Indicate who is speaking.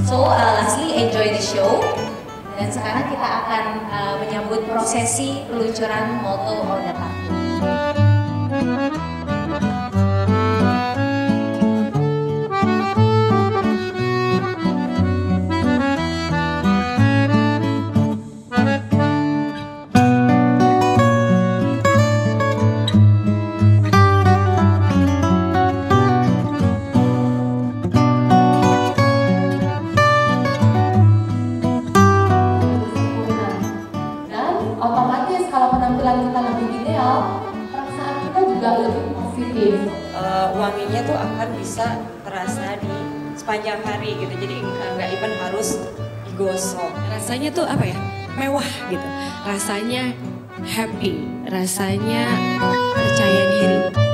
Speaker 1: So lastly, enjoy the show. Dan sekarang kita akan menyambut prosesi peluncuran Motto Oda Tattoo.
Speaker 2: Otomatis kalau penampilan kita lebih ideal, perasaan kita juga lebih positif.
Speaker 3: Wanginya tuh akan bisa terasa di sepanjang hari gitu, jadi nggak even harus digosok.
Speaker 4: Rasanya tuh apa ya, mewah gitu, rasanya happy, rasanya percaya diri.